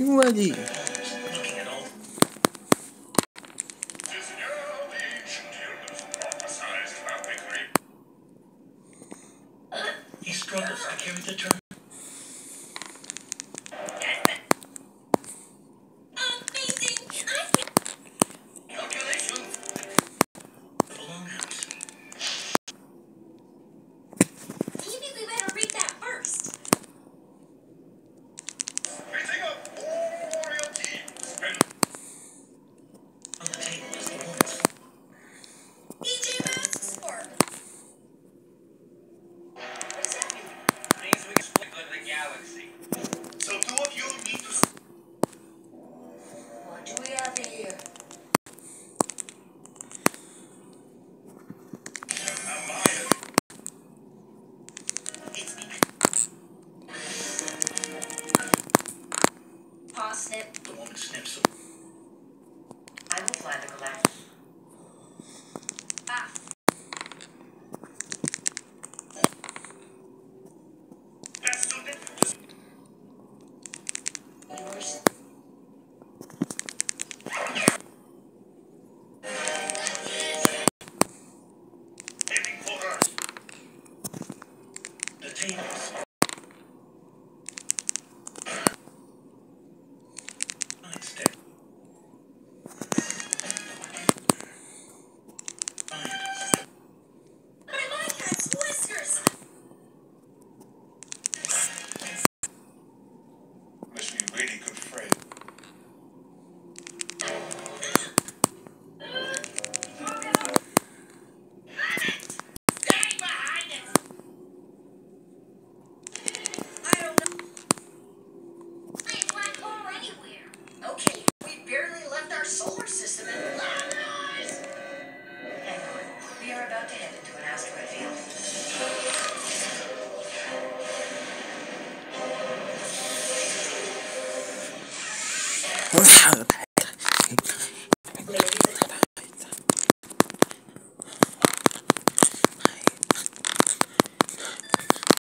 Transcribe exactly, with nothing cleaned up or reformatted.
Ready. Looking at all. He struggles to carry the turn. Snip. The woman snips him. I will fly the galactic. Ah. That's so different. Yours. Aiming for her. The tables. Fine step. Must be a really good friend. Okay, we barely left our solar system and nice. Hang on. We are about to head into an asteroid field.